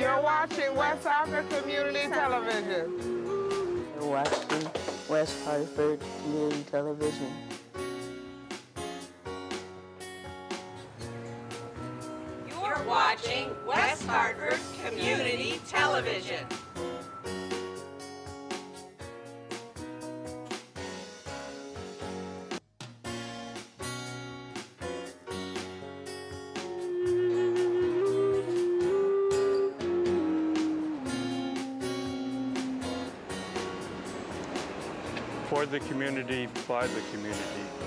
You're watching West Hartford Community Television. You're watching West Hartford Community Television. You're watching West Hartford Community Television. For the community, by the community.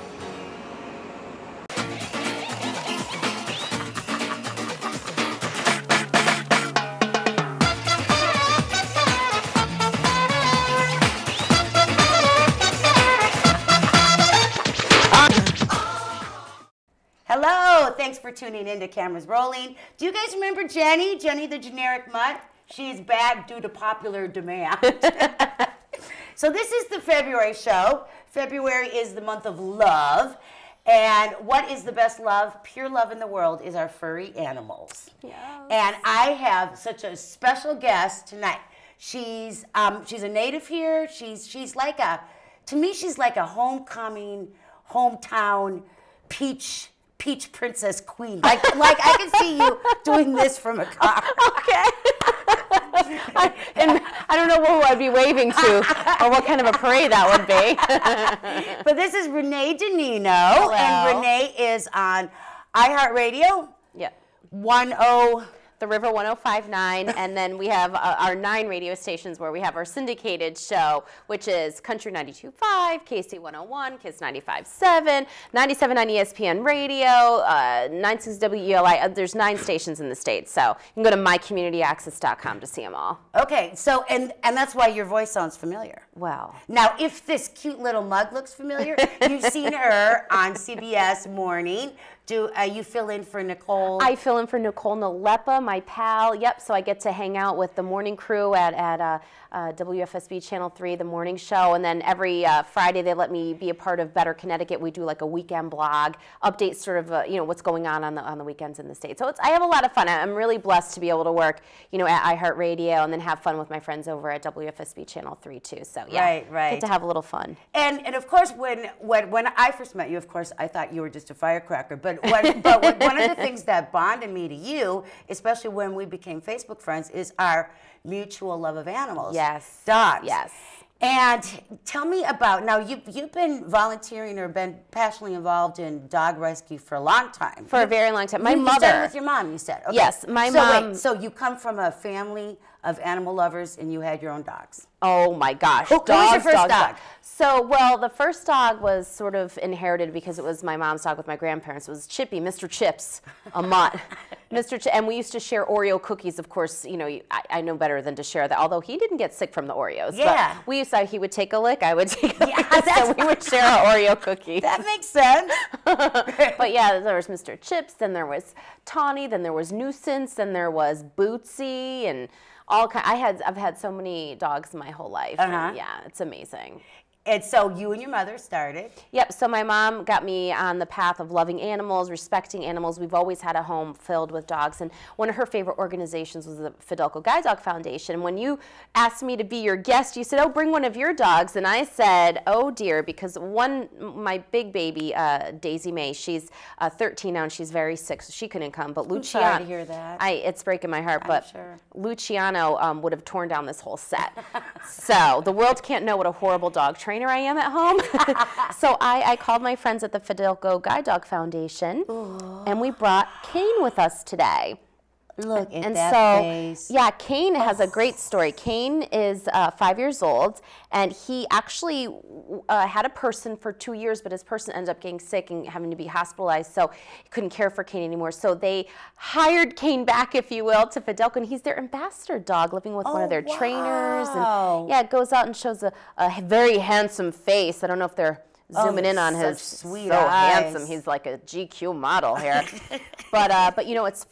Hello, thanks for tuning in to Cameras Rolling. Do you guys remember Jenny? Jenny the generic mutt? She's back due to popular demand. So this is the February show. February is the month of love. And what is the best love, pure love in the world, is our furry animals. Yes. And I have such a special guest tonight. She's a native here. She's like to me, she's like a hometown peach princess queen. Like I can see you doing this from a car. Okay. And I don't know who I'd be waving to or what kind of a parade that would be. But this is Renee DiNino. Hello. And Renee is on iHeartRadio. Yep. The River 105.9, and then we have our 9 radio stations where we have our syndicated show, which is Country 92.5, KC 101, Kiss 95.7, 97.9 ESPN Radio, 96 WELI. There's 9 stations in the States, so you can go to mycommunityaccess.com to see them all. Okay, so, and that's why your voice sounds familiar. Well. Now, if this cute little mug looks familiar, you've seen her on CBS Morning. Do you fill in for Nicole? I fill in for Nicole Nalepa, my pal. Yep, so I get to hang out with the morning crew at WFSB Channel 3, the morning show. And then every Friday they let me be a part of Better Connecticut. We do like a weekend blog, update sort of what's going on the weekends in the state. So I have a lot of fun. I'm really blessed to be able to work at iHeartRadio and then have fun with my friends over at WFSB Channel 3 too. So yeah, right. Get to have a little fun. And of course, when I first met you, of course, I thought you were just a firecracker. But one of the things that bonded me to you, especially when we became Facebook friends, is our mutual love of animals. Yes. Dogs. Yes. And tell me about, now you've been volunteering or been passionately involved in dog rescue for a long time. For a very long time. My You mother. started with your mom, you said. Okay. Yes, my mom. Wait, so you come from a family of animal lovers and you had your own dogs. Oh my gosh. Who was your first dog? So, well, the first dog was sort of inherited because it was my mom's dog with my grandparents. It was Chippy, Mr. Chips, a mutt. And we used to share Oreo cookies, of course. I know better than to share that, although he didn't get sick from the Oreos. Yeah. But he would take a lick, I would take a lick, so we would share our Oreo cookies. That makes sense. But yeah, there was Mr. Chips, then there was Tawny, then there was Nuisance, then there was Bootsy, and I've had so many dogs my whole life. And yeah, it's amazing. And so you and your mother started. Yep, so my mom got me on the path of loving animals, respecting animals. We've always had a home filled with dogs, and one of her favorite organizations was the Fidelco Guide Dog Foundation. When you asked me to be your guest, you said, oh, bring one of your dogs, and I said, oh dear, because my big baby, Daisy Mae, she's 13 now, and she's very sick, so she couldn't come, but Luciano. I'm sorry to hear that. It's breaking my heart, I'm sure. Luciano would have torn down this whole set. So the world can't know what a horrible dog trainer I am at home. So I called my friends at the Fidelco Guide Dog Foundation, and we brought Kane with us today. Look at that face. Yeah, Kane has a great story. Kane is 5 years old, and he actually had a person for 2 years, but his person ended up getting sick and having to be hospitalized, so he couldn't care for Kane anymore. So they hired Kane back, if you will, to Fidelco, and he's their ambassador dog, living with one of their trainers. And yeah, it goes out and shows a very handsome face. I don't know if they're zooming in on his sweet so eyes. handsome. He's like a GQ model here. But you know, it's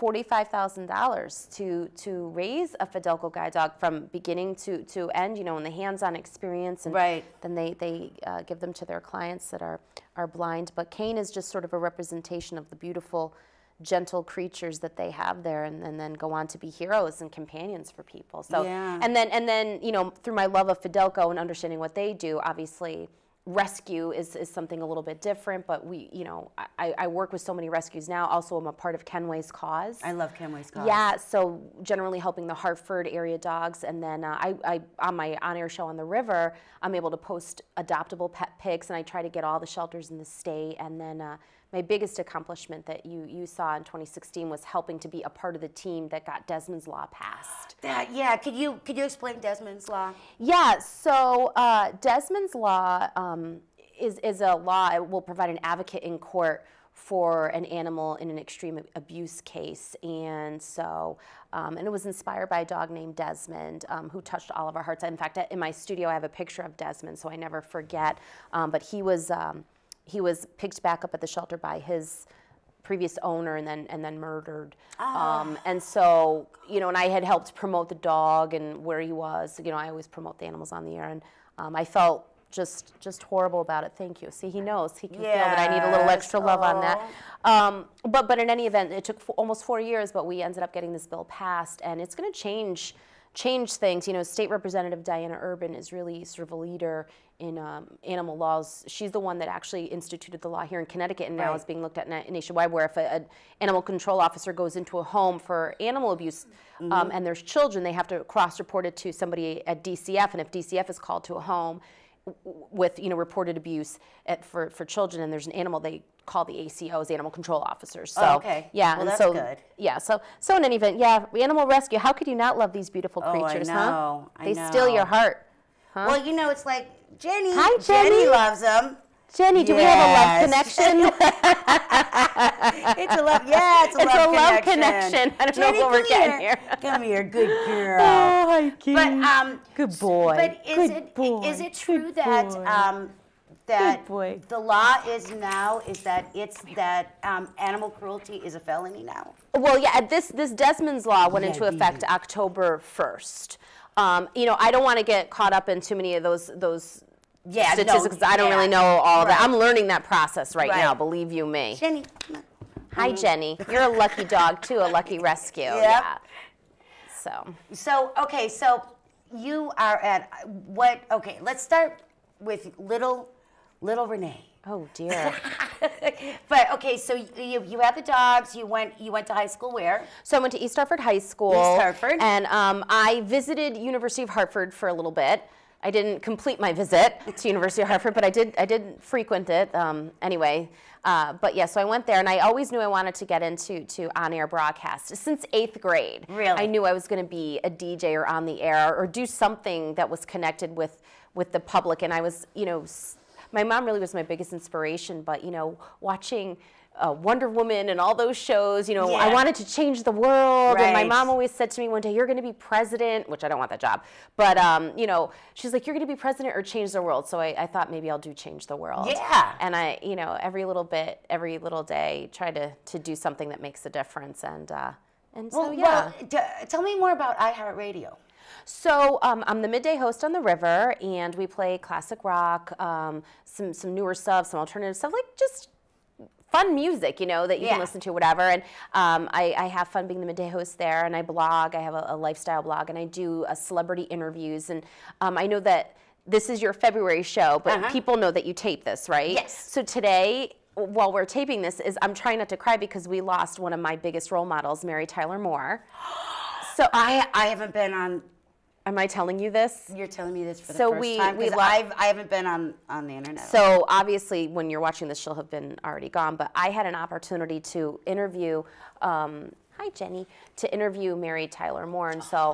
$45,000 to raise a Fidelco guide dog from beginning to end, you know, in the hands-on experience. And then they give them to their clients that are blind. But Kane is just sort of a representation of the beautiful gentle creatures that they have there, and then go on to be heroes and companions for people. So, Yeah. and then you know, through my love of Fidelco and understanding what they do, obviously rescue is something a little bit different, but you know, I work with so many rescues now. Also, I'm a part of Kenway's Cause. I love Kenway's Cause. Yeah, so generally helping the Hartford area dogs, and then I on my on-air show on the river, I'm able to post adoptable pet pigs, and I try to get all the shelters in the state. And then my biggest accomplishment that you saw in 2016 was helping to be a part of the team that got Desmond's Law passed. Yeah, could you explain Desmond's Law? Yeah, so Desmond's Law is a law. It will provide an advocate in court for an animal in an extreme abuse case. And so, and it was inspired by a dog named Desmond, who touched all of our hearts. In fact, in my studio, I have a picture of Desmond, so I never forget. But he was picked back up at the shelter by his previous owner and then murdered. And so, you know, and I had helped promote the dog and where he was. You know, I always promote the animals on the air, and I felt just horrible about it. Thank you. See, he knows. He can feel that I need a little extra love on that. But in any event, it took almost 4 years, but we ended up getting this bill passed, and it's going to change things. You know, State Representative Diana Urban is really sort of a leader in animal laws. She's the one that actually instituted the law here in Connecticut, and now is being looked at nationwide, where if an animal control officer goes into a home for animal abuse and there's children, they have to cross-report it to somebody at DCF, and if DCF is called to a home with, you know, reported abuse for children, and there's an animal, they call the ACOs, animal control officers. So, yeah, well, and that's so good. Yeah, so in any event, yeah, animal rescue. How could you not love these beautiful creatures, I know, huh? They steal your heart, huh? Well, you know, it's like Jenny. Hi, Jenny. Jenny loves them. Jenny, do we have a love connection? It's a love. Yeah, it's a love connection. I don't Jenny, know what we're getting here. Come here, good girl. Oh, hi, Keith. But good boy. But is it true that that the law is that animal cruelty is a felony now? Well, yeah. This Desmond's Law went into effect October 1st. You know, I don't want to get caught up in too many of those statistics, because I don't really know all of that. I'm learning that process right now, believe you me. Jenny. Hi, Jenny. You're a lucky dog, too, a lucky rescue. Yep. Yeah. So, okay, so you are at what, okay, let's start with little Renee. Oh, dear. But, okay, so you had the dogs, you went to high school where? So I went to East Hartford High School. East Hartford. And I visited University of Hartford for a little bit. I didn't complete my visit to University of Hartford, but I did frequent it anyway. But yeah, so I went there, and I always knew I wanted to get into on-air broadcast. Since 8th grade, really? I knew I was going to be a DJ or on the air or do something that was connected with the public. And I was, you know, my mom really was my biggest inspiration, but, you know, watching Wonder Woman and all those shows, you know, I wanted to change the world. Right. And my mom always said to me one day, you're going to be president, which I don't want that job. But, you know, she's like, you're going to be president or change the world. So I thought maybe I'll do change the world. Yeah. And I, you know, every little bit, every little day, try to do something that makes a difference. And so, yeah. Well, tell me more about iHeartRadio. So I'm the midday host on the river, and we play classic rock, some newer stuff, some alternative stuff, like just fun music, you know, that you can listen to, whatever. And I have fun being the midday host there, and I blog. I have a lifestyle blog, and I do celebrity interviews. And I know that this is your February show, but people know that you tape this, right? Yes. So today, while we're taping this, I'm trying not to cry because we lost one of my biggest role models, Mary Tyler Moore. So I haven't been on. Am I telling you this? You're telling me this for the first time, because I haven't been on the internet. So obviously, when you're watching this, she'll have been already gone. But I had an opportunity to interview, hi Jenny, to interview Mary Tyler Moore, and so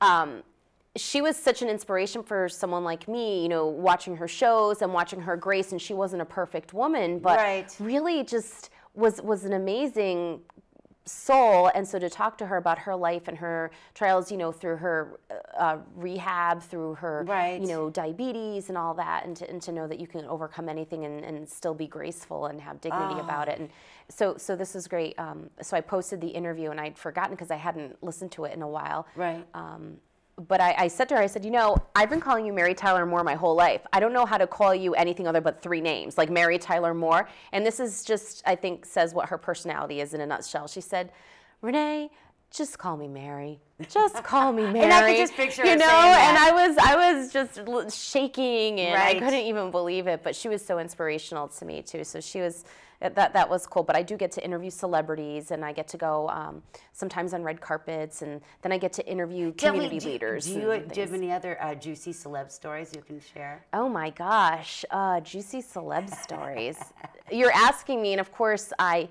she was such an inspiration for someone like me. You know, watching her shows and watching her grace, and she wasn't a perfect woman, but really just was an amazing soul. And so to talk to her about her life and her trials, you know, through her rehab, through her, you know, diabetes and all that, and to know that you can overcome anything and still be graceful and have dignity about it. And so this is great. So I posted the interview, and I'd forgotten because I hadn't listened to it in a while. Right. but I said to her, I said, you know, I've been calling you Mary Tyler Moore my whole life. I don't know how to call you anything other but 3 names, like Mary Tyler Moore. And this is just, I think, says what her personality is in a nutshell. She said, Renee, just call me Mary. Just call me Mary. And I could just picture her you know, saying that. And I was just shaking, and Right. I couldn't even believe it. But she was so inspirational to me too. So she was. That was cool, but I do get to interview celebrities, and I get to go sometimes on red carpets, and then I get to interview community leaders. Do you have any other juicy celeb stories you can share? Oh my gosh, juicy celeb stories. You're asking me, and of course I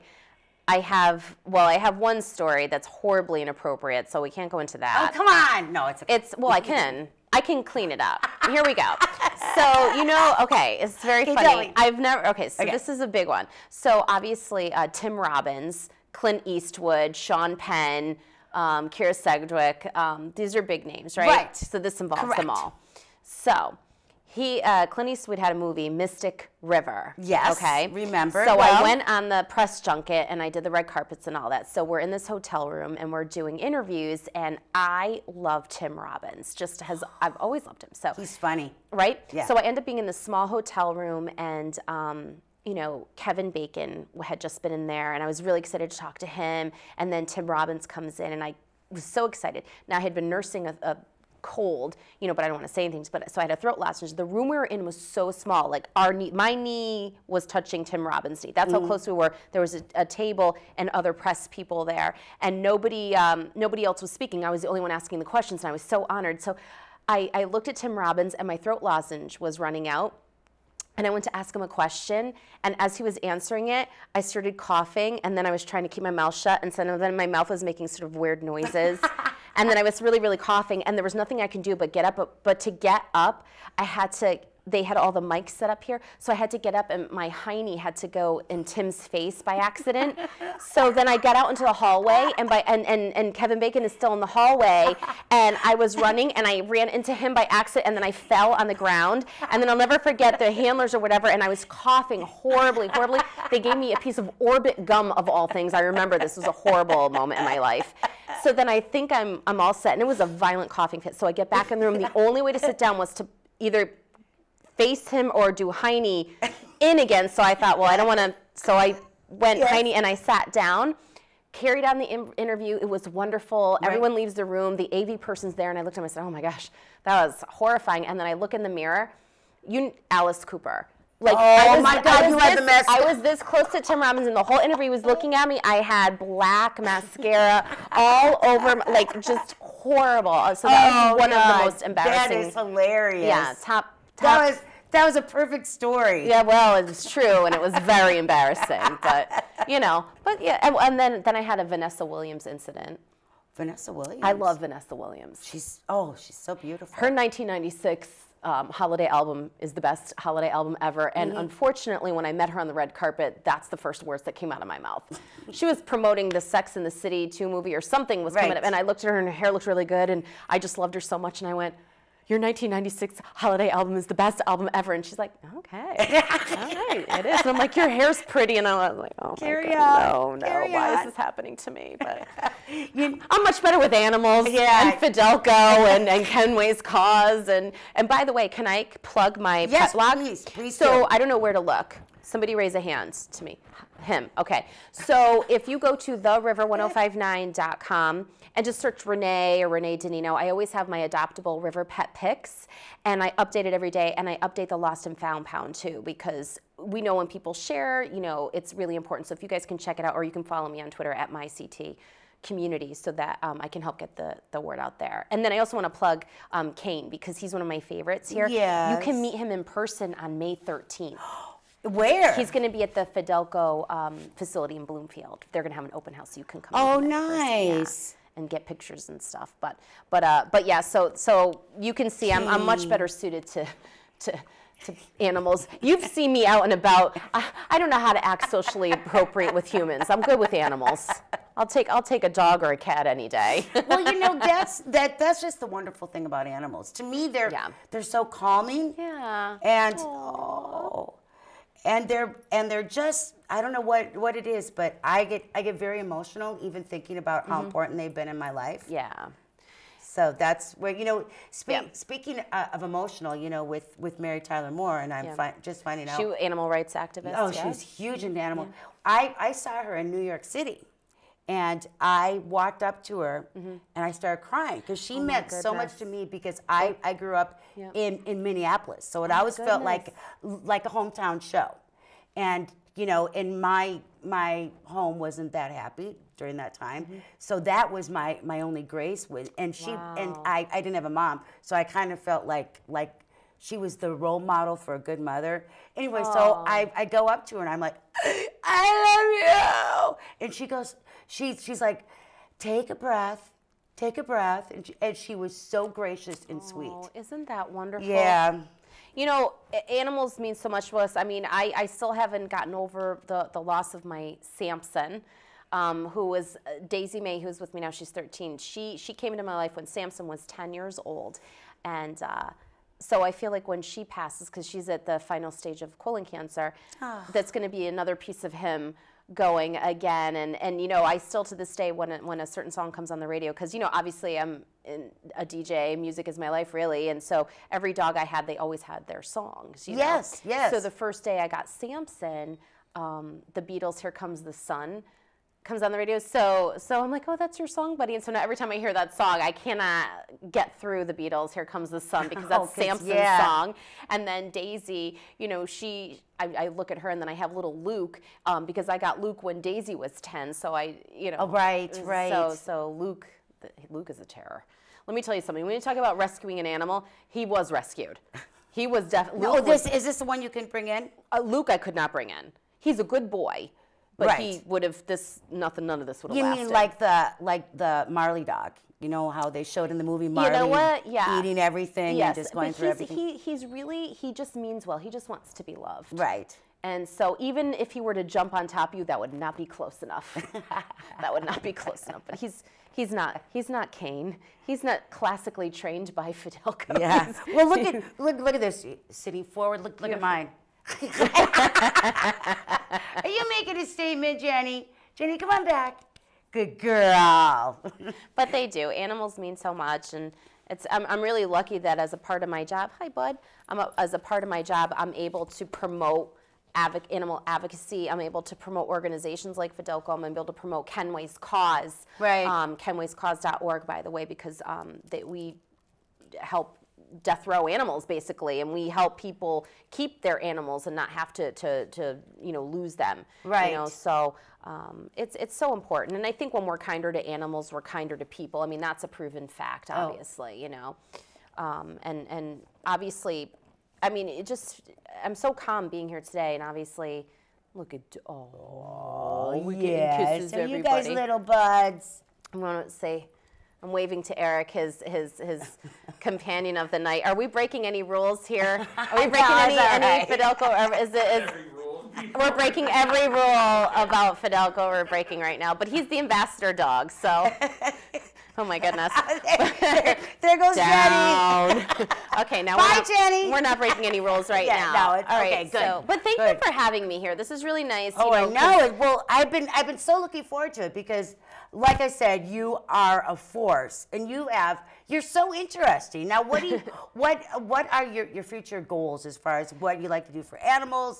have one story that's horribly inappropriate, so we can't go into that. Oh, come on. No, it's okay. I can clean it up. Here we go. So, you know, okay, it's very funny. This is a big one. So obviously Tim Robbins, Clint Eastwood, Sean Penn, Keira Sedgwick, these are big names, right? Right. So this involves Correct. them all. So Clint Eastwood had a movie, Mystic River. Yes, Okay. remember. So well. I went on the press junket and I did the red carpets and all that. So we're in this hotel room and we're doing interviews, and I love Tim Robbins. I've always loved him. So He's funny. right? Yeah. So I end up being in this small hotel room, and you know, Kevin Bacon had just been in there, and I was really excited to talk to him. And then Tim Robbins comes in, and I was so excited. Now I had been nursing a cold, you know, but I don't want to say anything. But so I had a throat lozenge. The room we were in was so small, like my knee was touching Tim Robbins' knee. That's how close we were. There was a table and other press people there, and nobody else was speaking. I was the only one asking the questions, and I was so honored. So I looked at Tim Robbins, and my throat lozenge was running out. And I went to ask him a question, and as he was answering it, I started coughing, and then I was trying to keep my mouth shut, and so then my mouth was making sort of weird noises. And then I was really, really coughing, and there was nothing I could do but get up. But to get up, they had all the mics set up here, so I had to get up, and my hiney had to go in Tim's face by accident. So then I got out into the hallway, and Kevin Bacon is still in the hallway, and I was running, and I ran into him by accident, and then I fell on the ground, and then I'll never forget the handlers or whatever, and I was coughing horribly, horribly. They gave me a piece of Orbit gum of all things. I remember this was a horrible moment in my life. So then I think I'm all set, and it was a violent coughing fit. So I get back in the room. The only way to sit down was to either face him or do hiney in again. So I thought, well, I don't want to. So I went hiney, and I sat down, carried on the interview. It was wonderful. Right. Everyone leaves the room. The AV person's there, and I looked at him and I said, oh my gosh, that was horrifying. And then I look in the mirror, Alice Cooper. Like, my God, you had the mess. I was this close to Tim Robbins, and the whole interview was looking at me. I had black mascara all over, like, just horrible. So that was one of the most embarrassing. That is hilarious. Yeah, top. That was a perfect story. Yeah, well, it was true, and it was very embarrassing. But, you know, and then I had a Vanessa Williams incident. Vanessa Williams? I love Vanessa Williams. She's so beautiful. Her 1996 holiday album is the best holiday album ever, and unfortunately, when I met her on the red carpet, that's the first words that came out of my mouth. She was promoting the Sex and the City 2 movie or something was coming up, and I looked at her, and her hair looked really good, and I just loved her so much, and I went, your 1996 holiday album is the best album ever. And she's like, okay, all right, it is. And I'm like, your hair's pretty. And I was like, oh my God, no, why is this happening to me? But I'm much better with animals and Fidelco and Kenway's Cause. And by the way, can I plug my pet blog? Please So do. I don't know where to look. Somebody raise a hand to me. Him. Okay. So if you go to theriver1059.com and just search Renee or Renee DiNino, I always have my adoptable river pet pics, and I update it every day, and I update the lost and found pound too, because we know when people share, you know, it's really important. So if you guys can check it out, or you can follow me on Twitter at myct community, so that I can help get the word out there. And then I also want to plug Kane, because he's one of my favorites here. Yes. You can meet him in person on May 13th. Where? He's going to be at the Fidelco facility in Bloomfield. They're going to have an open house, so you can come. Oh, in nice. And get pictures and stuff. But yeah. So you can see I'm much better suited to animals. You've seen me out and about. I don't know how to act socially appropriate with humans. I'm good with animals. I'll take a dog or a cat any day. Well, you know, that's just the wonderful thing about animals. To me, they're so calming. Yeah. And and they're just, I don't know what it is, but I get very emotional even thinking about how important they've been in my life. Yeah. So that's where, speaking of emotional, with Mary Tyler Moore, and I'm just finding out. She animal rights activist. Oh, she was huge into animal. I saw her in New York City, and I walked up to her, and I started crying because she meant so much to me because I grew up in Minneapolis, so it always felt like a hometown show, and and my home wasn't that happy during that time, so that was my only grace with, and she and I didn't have a mom, so I kind of felt like she was the role model for a good mother. Anyway, so I go up to her and I'm like, I love you, and she goes, she's like, take a breath, and she was so gracious and sweet. Isn't that wonderful? Yeah. Animals mean so much to us. I mean, I still haven't gotten over the loss of my Samson, who was Daisy Mae, who's with me now. She's 13. She came into my life when Samson was 10 years old, and so I feel like when she passes, because she's at the final stage of colon cancer, that's going to be another piece of him going again. And I still to this day, when a certain song comes on the radio, because obviously I'm a DJ, music is my life really, and so every dog I had, they always had their songs. Yes. So the first day I got Samson, the Beatles' "Here Comes the Sun" comes on the radio. So I'm like, oh, that's your song, buddy. And so now every time I hear that song, I cannot get through the Beatles' "Here Comes the Sun" because that's Samson's song. And then Daisy, I look at her and then I have little Luke, because I got Luke when Daisy was 10. So Oh, right. So Luke is a terror. Let me tell you something. When you talk about rescuing an animal, he was rescued. He was definitely. Is this the one you can bring in? Luke, I could not bring in. He's a good boy. But he would have none of this would have lasted. You mean like the Marley dog? You know how they showed in the movie Marley? You know what? Yeah. Eating everything and just going through everything. He just means well. He just wants to be loved. Right. And so even if he were to jump on top of you, that would not be close enough. That would not be close enough. But he's not Cain. He's not classically trained by Fidelco. Yeah. Well, look at this. Sitting forward. Look at mine. Are you making a statement, Jenny? Jenny, come on back. Good girl. But they do. Animals mean so much, and I'm really lucky that as a part of my job, hi bud, as a part of my job, I'm able to promote animal advocacy. I'm able to promote organizations like Fidelco. I'm able to promote Kenway's Cause. Right. Kenwayscause.org, by the way, because we help death row animals basically, and we help people keep their animals and not have to lose them. Right. So it's so important, and I think when we're kinder to animals, we're kinder to people. I mean, that's a proven fact, obviously. And obviously, I mean, I'm so calm being here today, and obviously, look at we're getting kisses, so everybody. You guys little buds. I want to say, I'm waving to Eric, his companion of the night. Are we breaking any rules here? Are we breaking any Fidelco? We're breaking every rule about Fidelco. We're breaking right now. But he's the ambassador dog, so. Oh my goodness. there goes Jenny. Okay, now bye, Jenny. We're not breaking any rules right now. No, all right, okay, good. So, but thank you for having me here. This is really nice. I know. Well, I've been so looking forward to it because, like I said, you are a force, and you're so interesting. Now, what are your future goals as far as what you like to do for animals,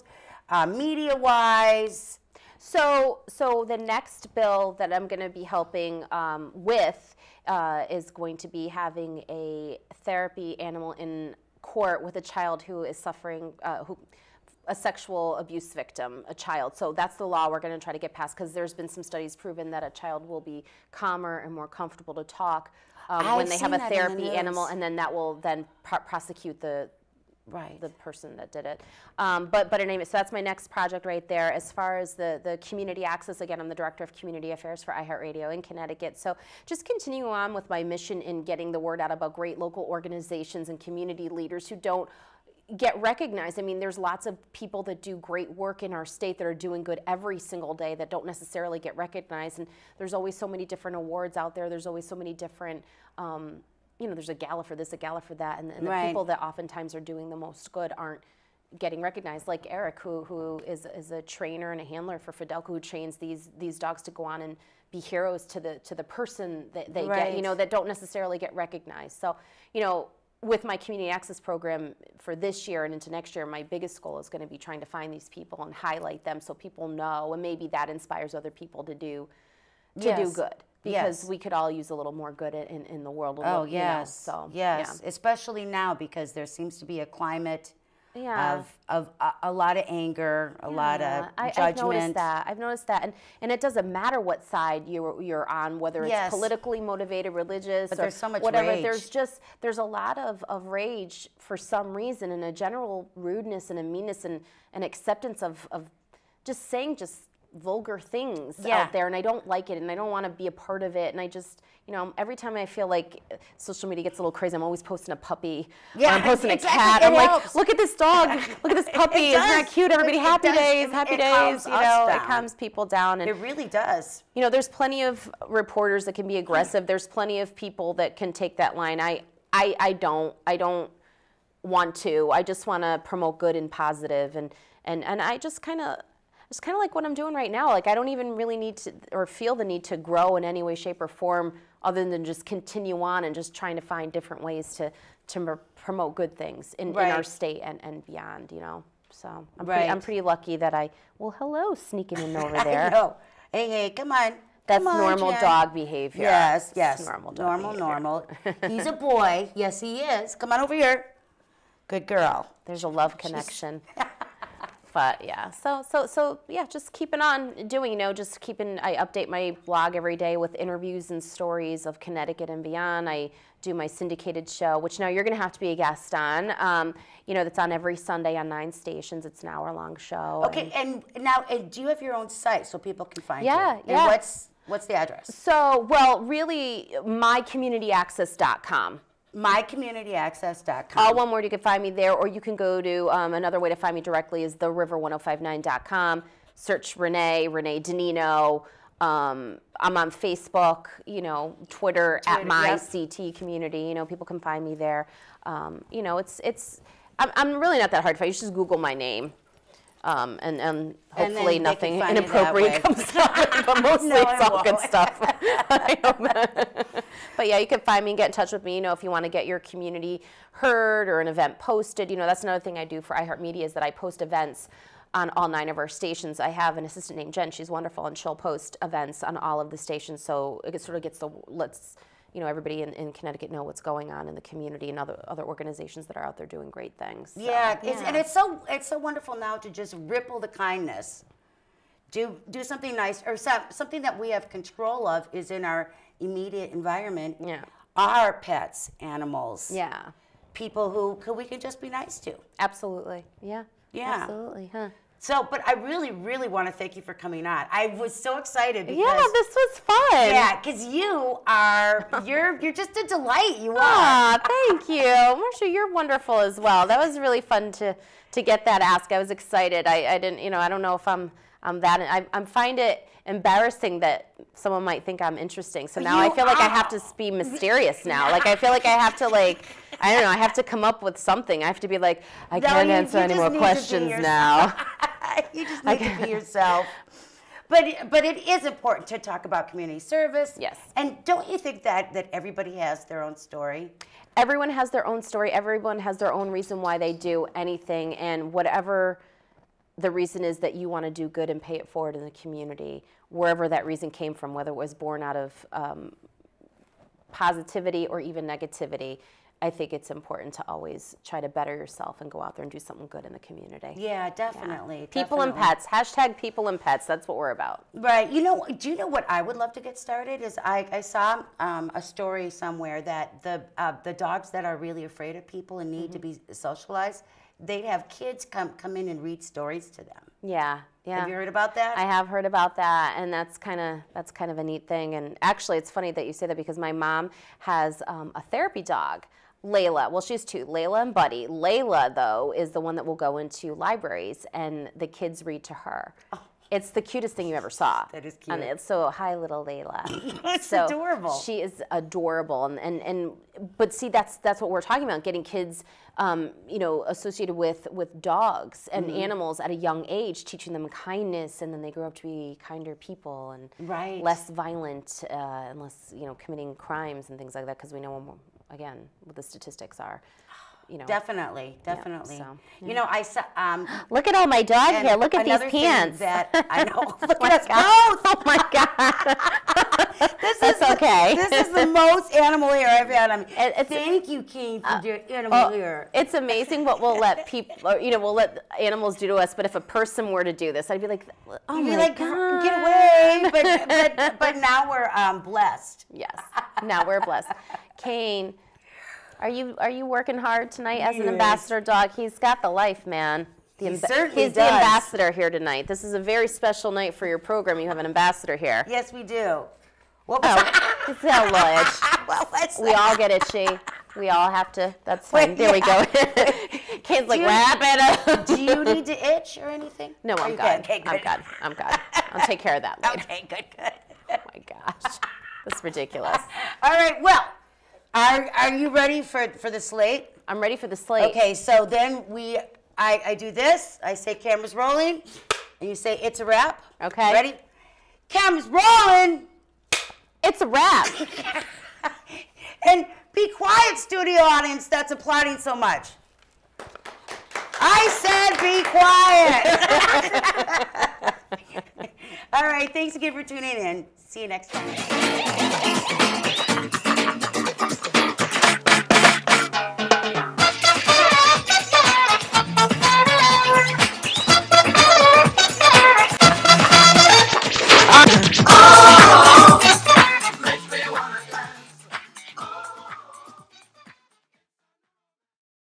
media-wise? So the next bill that I'm going to be helping with is going to be having a therapy animal in court with a child who is suffering, a sexual abuse victim, a child. So that's the law we're going to try to get passed, because there's been some studies proven that a child will be calmer and more comfortable to talk when they have a therapy animal, and then that will then prosecute the person that did it. But anyway, so that's my next project right there. As far as the community access, again, I'm the Director of Community Affairs for iHeartRadio in Connecticut. So just continue on with my mission in getting the word out about great local organizations and community leaders who don't get recognized. I mean, there's lots of people that do great work in our state that are doing good every single day that don't necessarily get recognized. And there's always so many different awards out there. There's always so many different there's a gala for this, a gala for that, and the people that oftentimes are doing the most good aren't getting recognized, like Eric, who is a trainer and a handler for Fidelco, who trains these dogs to go on and be heroes to the person that they Right. get, you know, that don't necessarily get recognized. So, you know, with my community access program for this year and into next year, my biggest goal is going to be trying to find these people and highlight them so people know, and maybe that inspires other people to do Yes. good. Because we could all use a little more good in the world. Oh, you yes. know, so, yes. yeah. Especially now because there seems to be a climate Yeah. of a lot of anger, a lot of judgment. I've noticed that. And it doesn't matter what side you're on, whether it's Yes. politically motivated, religious, But or there's so much whatever. rage. There's a lot of rage for some reason, and a general rudeness and a meanness and an acceptance of just saying vulgar things out there, and I don't like it, and I don't want to be a part of it, and I just, you know, every time I feel like social media gets a little crazy, I'm always posting a puppy, or I'm posting a cat. I'm like, look at this dog, look at this puppy, isn't that cute? Everybody, happy days, happy days. You know, it calms people down, and it really does. you know, there's plenty of reporters that can be aggressive. There's plenty of people that can take that line. I don't want to. I just want to promote good and positive, and I just kind of. It's kind of like what I'm doing right now. Like, I don't even really need to, or feel the need to grow in any way, shape, or form other than just continue on and just trying to find different ways to promote good things in our state and beyond, you know. So I'm pretty lucky that well, hello, sneaking in over there. I know. Hey, come on. That's Come on, normal Jen. dog behavior. Yes. It's normal dog behavior. Normal. He's a boy. Yes, he is. Come on over here. Good girl. There's a love connection. But yeah, so yeah, just keeping on doing, you know, I update my blog every day with interviews and stories of Connecticut and beyond. I do my syndicated show, which now you're going to have to be a guest on. You know, that's on every Sunday on 9 stations. It's an hour-long show. Okay, and now, do you have your own site so people can find you? Yeah. And what's the address? So, well, really, mycommunityaccess.com. mycommunityaccess.com. All one word, you can find me there, or you can go to, another way to find me directly is theriver1059.com. Search Renee DiNino. I'm on Facebook, you know, Twitter at my CT community. You know, people can find me there. You know, I'm really not that hard to find. You just Google my name. And hopefully nothing inappropriate comes up, but mostly it's all good stuff. But yeah, you can find me and get in touch with me, you know, if you want to get your community heard or an event posted. You know, that's another thing I do for iHeartMedia is that I post events on all 9 of our stations. I have an assistant named Jen. She's wonderful, and she'll post events on all of the stations, so it sort of lets you know, everybody in Connecticut know what's going on in the community and other organizations that are out there doing great things. So, and it's so wonderful now to just ripple the kindness. Do something nice, or something that we have control of is in our immediate environment. Yeah. Our pets, animals. Yeah. People who we can just be nice to. Absolutely. Yeah. Yeah. Absolutely. Huh. So, but I really, really want to thank you for coming on. I was so excited because this was fun. Yeah, because you're just a delight. You are. Ah, thank you, Marcia. You're wonderful as well. That was really fun to get that ask. I was excited. I didn't, you know, I don't know if I'm that. I find it embarrassing that someone might think I'm interesting. So now I feel like I have to be mysterious now. Like I feel like I have to I don't know. I have to come up with something. I have to be like, I can't answer any more questions now. You just need to be yourself. But it is important to talk about community service. Yes. And don't you think that everybody has their own story? Everyone has their own story. Everyone has their own reason why they do anything, and whatever the reason is that you want to do good and pay it forward in the community, wherever that reason came from, whether it was born out of positivity or even negativity. I think it's important to always try to better yourself and go out there and do something good in the community. Yeah, definitely. Yeah. People and pets. # people and pets. That's what we're about. Right. You know, do you know what I would love to get started is I saw a story somewhere that the dogs that are really afraid of people and need to be socialized, they'd have kids come in and read stories to them. Yeah. Yeah. Have you heard about that? I have heard about that, and that's kind of a neat thing. And actually, it's funny that you say that because my mom has a therapy dog, Layla. Well, she has 2, Layla and Buddy. Layla, though, is the one that will go into libraries, and the kids read to her. Oh. It's the cutest thing you ever saw. That is cute. And it's so, hi, little Layla. It's so adorable. She is adorable, but see, that's what we're talking about, getting kids, you know, associated with dogs and animals at a young age, teaching them kindness, and then they grow up to be kinder people and less violent, and less, you know, committing crimes and things like that, because we know, again, what the statistics are. You know. Definitely. Yeah, so, You know, I saw. Look at all my dog hair. Look at these pants. That I know. Look at us both. Oh my God. That's okay. This is the most animal hair I've had on me. Thank you, King, for your animal hair. It's amazing what we'll let people, you know, we'll let animals do to us. But if a person were to do this, I'd be like, oh my God, get away. But now we're blessed. Yes. Now we're blessed. Kane. Are you working hard tonight as an ambassador dog? He's got the life, man. He certainly He's the ambassador here tonight. This is a very special night for your program. You have an ambassador here. Yes, we do. What was it's a little itch. What was we all get itchy. We all have to. That's fine. There we go. Kids like, wrap it up. Do you need to itch or anything? No, I'm good. Okay, good. I'm good. I'll take care of that later. Okay, good. Oh my gosh. That's ridiculous. All right, well. Are you ready for the slate? I'm ready for the slate. Okay, so then I do this. I say cameras rolling, and you say it's a wrap. Okay. Ready? Cameras rolling. It's a wrap. And be quiet, studio audience that's applauding so much. I said be quiet. All right, thanks again for tuning in. See you next time.